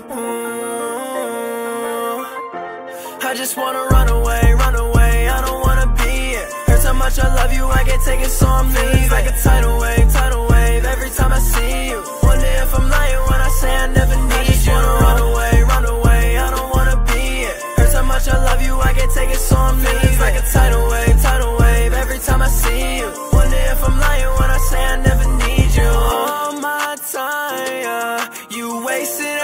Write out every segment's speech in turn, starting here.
I just wanna run away, I don't wanna be it. Hurts how much I love you, I get taken, so I'm leaving. Like a tidal wave, every time I see you. Wonder if I'm lying when I say I never need you. I just wanna run away, I don't wanna be it. Hurts how much I love you, I get taken, so I'm leaving. Like a tidal wave, every time I see you. Wonder if I'm lying when I say I never need you. All my time, you wasted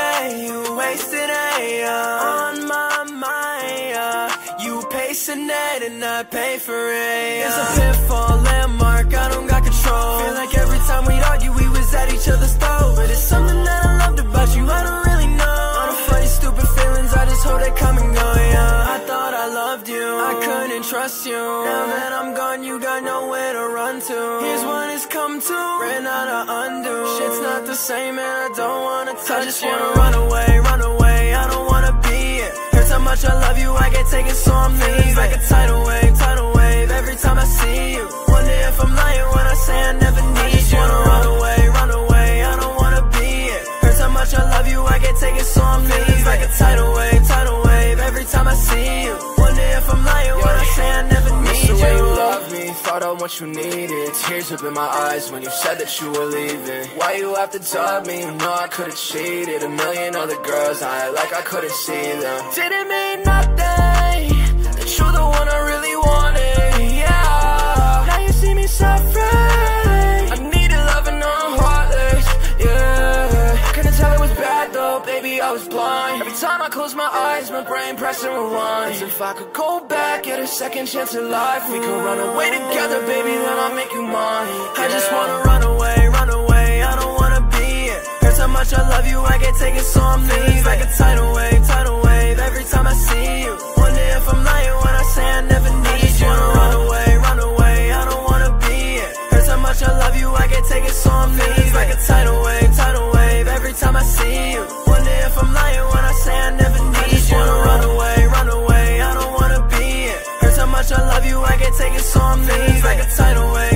it, on my mind, you pacing it and I pay for it. It's a pitfall, landmark, I don't got control. Feel like every time we'd argue we was at each other's throat. But it's something that I loved about you, I don't really know. All the funny stupid feelings, I just hope they come and go, yeah. I thought I loved you, I couldn't trust you. Now that I'm gone, you got nowhere to run to. Here's what it's come to, ran out of undo. Shit's not the same and I don't wanna touch it. I just wanna run away, I don't wanna be it. Hurts how much I love you, I get taken, so I'm leaving. Like a tidal wave, every time I see you. Wonder if I'm lying when I say I never need you. I just wanna run away, I don't wanna be it. Hurts how much I love you, I get taken, so I'm leaving. Like a tidal wave, every time I see you. Wonder if I'm lying when I say I never need you. The way you love me, thought of what you needed. Tears up in my eyes when you said that you were leaving. Why you have to dub me? You know I could've cheated. A million other girls, I act like I couldn't see them. Didn't mean nothing, that you're the one I really wanted, yeah. Now you see me suffering, I needed love and no heartless, yeah. Couldn't tell it was bad though, baby, I was blind. Every time I close my eyes, my brain pressing rewinds. If I could go back, get a second chance at life, we could run away together, baby, then I'll make you mine, yeah. I just wanna run away, I don't wanna be it. Hurts how much I love you, I get taken, so I'm leaving. Like a tidal wave, every time I see you. Wonder if I'm lying when I say I never need you. I just wanna run away, I don't wanna be it. Hurts how much I love you, I get taken, so I'm leaving. Like a tidal wave, every time I see you. Wonder if I'm lying when I say I never need you. I just wanna run away, I don't wanna be it. Hurts how much I love you, I get taken, so I'm leaving. Like a tidal wave.